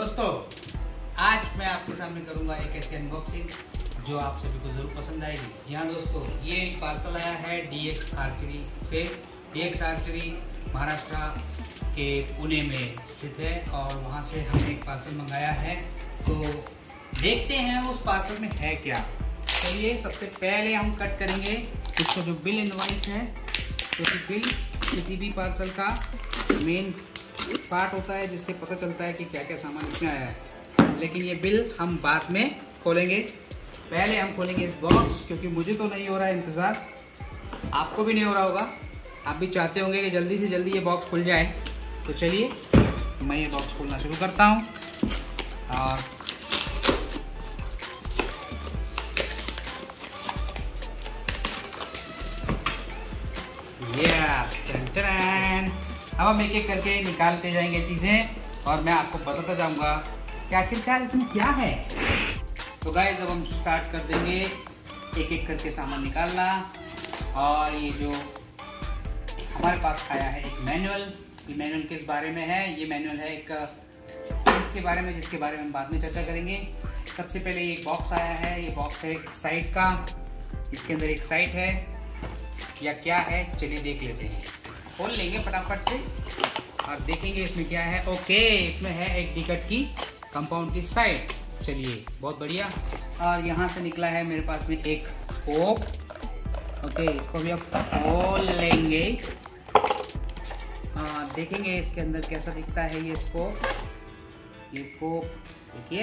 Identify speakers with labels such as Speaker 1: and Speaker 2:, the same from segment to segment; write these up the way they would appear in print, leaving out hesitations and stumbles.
Speaker 1: दोस्तों, आज मैं आपके सामने करूंगा एक ऐसी अनबॉक्सिंग जो आप सभी को ज़रूर पसंद आएगी। जी हाँ दोस्तों, ये एक पार्सल आया है DX आर्चरी से। DX आर्चरी महाराष्ट्र के पुणे में स्थित है और वहाँ से हमने एक पार्सल मंगाया है। तो देखते हैं उस पार्सल में है क्या। चलिए सबसे पहले हम कट करेंगे इसका जो बिल इनवॉइस है, क्योंकि बिल किसी भी पार्सल का मेन पार्ट होता है जिससे पता चलता है कि क्या क्या सामान इसमें आया है। लेकिन ये बिल हम बाद में खोलेंगे। पहले हम खोलेंगे इस बॉक्स, क्योंकि मुझे तो नहीं हो रहा है इंतज़ार, आपको भी नहीं हो रहा होगा। आप भी चाहते होंगे कि जल्दी से जल्दी ये बॉक्स खुल जाए। तो चलिए मैं ये बॉक्स खोलना शुरू करता हूँ। और यस, अब हम एक एक करके निकालते जाएंगे चीज़ें और मैं आपको बताता जाऊंगा कि आखिरकार इसमें क्या है। तो गाइस, अब हम स्टार्ट कर देंगे एक एक करके सामान निकालना। और ये जो हमारे पास आया है एक मैनुअल। ये मैनुअल किस बारे में है? ये मैनुअल है एक इसके बारे में, जिसके बारे में हम बाद में चर्चा करेंगे। सबसे पहले ये बॉक्स आया है। ये बॉक्स है एक साइट का। इसके अंदर एक साइट है या क्या है, चलिए देख लेते हैं। खोल लेंगे फटाफट से और देखेंगे इसमें क्या है। ओके, इसमें है एक टिकट की कंपाउंड की साइट। चलिए, बहुत बढ़िया। और यहाँ से निकला है मेरे पास में एक स्कोप। ओके, इसको भी अब खोल लेंगे। देखेंगे इसके अंदर कैसा दिखता है ये स्कोप। ये स्कोप देखिए,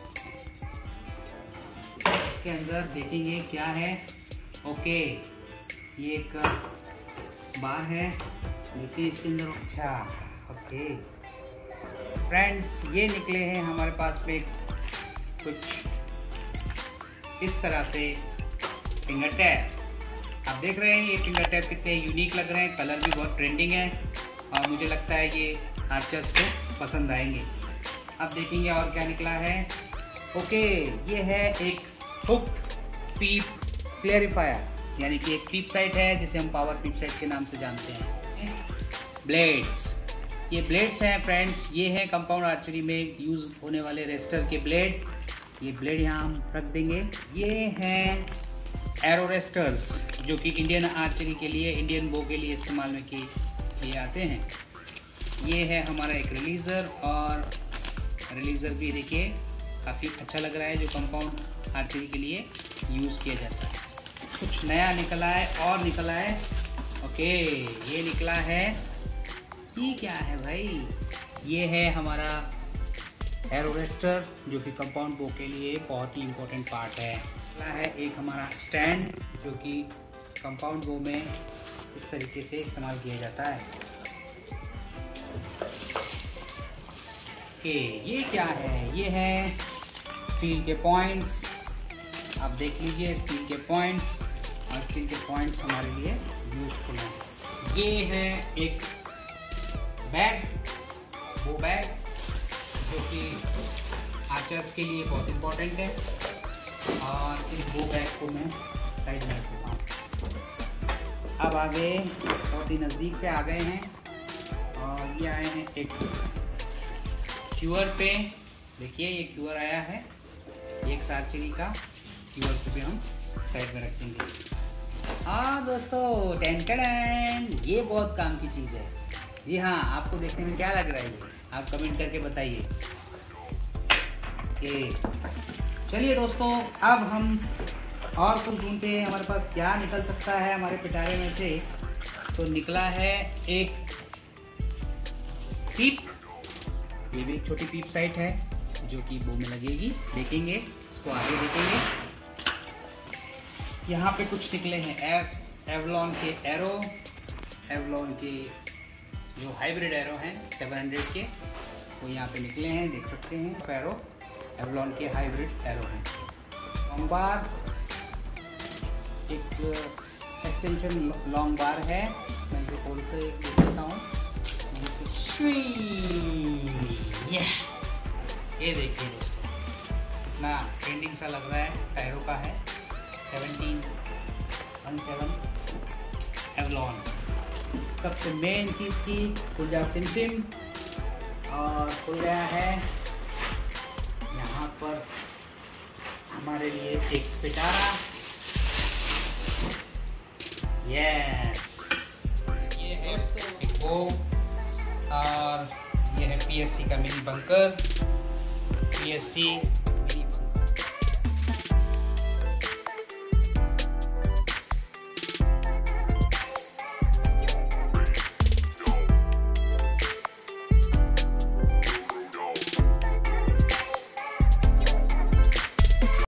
Speaker 1: इसके अंदर देखेंगे क्या है। ओके, ये एक बार है, देखिए इसके अंदर। अच्छा, ओके फ्रेंड्स, ये निकले हैं हमारे पास में कुछ इस तरह से फिंगर टैप। आप देख रहे हैं ये फिंगर टैप कितने यूनिक लग रहे हैं। कलर भी बहुत ट्रेंडिंग है और मुझे लगता है ये आर्चर्स को पसंद आएंगे। अब देखेंगे और क्या निकला है। ओके, ये है एक हुक पीप क्लियरिफायर, यानी कि एक पीप साइट है जिसे हम पावर पीप साइट के नाम से जानते हैं। ब्लेड्स, ये ब्लेड्स हैं फ्रेंड्स। ये है कंपाउंड आर्चरी में यूज़ होने वाले रेस्टर के ब्लेड। ये ब्लेड यहाँ हम रख देंगे। ये हैं एरो रेस्टर्स, जो कि इंडियन आर्चरी के लिए, इंडियन बो के लिए इस्तेमाल में किए आते हैं। ये है हमारा एक रिलीज़र, और रिलीज़र भी देखिए काफ़ी अच्छा लग रहा है, जो कंपाउंड आर्चरी के लिए यूज़ किया जाता है। कुछ नया निकला है और निकला है। ओके, ये निकला है, ये क्या है भाई? ये है हमारा एरो रेस्टर, जो कि कंपाउंड बो के लिए बहुत ही इम्पोर्टेंट पार्ट है। निकला है एक हमारा स्टैंड, जो कि कंपाउंड बो में इस तरीके से इस्तेमाल किया जाता है। ओके, ये क्या है? ये है स्टील के पॉइंट्स। आप देख लीजिए, स्टील के पॉइंट्स, और स्टील के पॉइंट्स हमारे लिए यूजफुल हैं। ये है एक बैग, वो बैग जो कि आर्चर्स के लिए बहुत इम्पोर्टेंट है। और इस वो बैग को मैं साइड में रख देता हूँ। अब आगे बहुत ही नज़दीक पे आ गए हैं और ये आए हैं एक क्यूआर पे। देखिए, ये क्यूआर आया है एक आर्चरी का। क्यूआर को भी हम साइड में रख देंगे। हाँ दोस्तों, टेन, ये बहुत काम की चीज़ है। जी हाँ, आपको देखने में क्या लग रहा है ये? आप कमेंट करके बताइए। ओके, चलिए दोस्तों, अब हम और कुछ ढूंढते हैं हमारे पास क्या निकल सकता है हमारे पिटारे में से। तो निकला है एक पीप। ये भी एक छोटी पीप साइट है जो कि बो में लगेगी। देखेंगे इसको, आगे देखेंगे। यहाँ पे कुछ निकले हैं एवलॉन के एरो। एवलॉन के जो हाइब्रिड एरो हैं 700 के, वो यहाँ पे निकले हैं, देख सकते हैं। एरो एवलॉन के हाइब्रिड एरो हैं। लॉन्ग बार, एक एक्सटेंशन लॉन्ग बार है। मैं इसे खोल कर देख सकता हूँ। ये देखिए दोस्तों, कितना ट्रेंडिंग सा लग रहा है। टायरों का है, 1717 एवलॉन। सबसे मेन चीज़ की खुल जा सिम और खुल गया है ऊपर हमारे लिए एक पिटारा। यस, ये है एक बो और ये है पीएससी का मिनी बंकर। पीएससी